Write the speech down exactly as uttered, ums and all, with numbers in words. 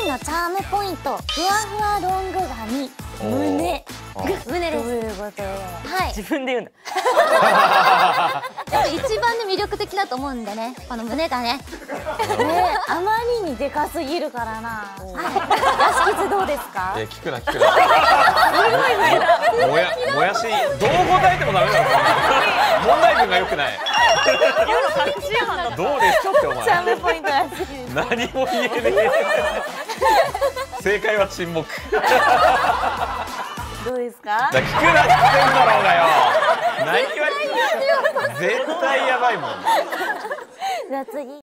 のチャームポイント、ふわふわロング髪、胸。胸です。どういうこと？はい。 自分で言うんだ。 やっぱ一番ね魅力的だと思うんでね、この胸がね。ね、あまりにでかすぎるからな。屋敷どうですか？ え、聞くな聞くな。もやもやし、どう答えてもダメなの。問題文が良くない。どうですかってお前。 チャームポイントらしいです。 何も言えねえ。正解は沈黙。 どうですか？ 聞くなって言ってんだろうがよ。何言われてんだよ。絶対やばいもん。 じゃあ次。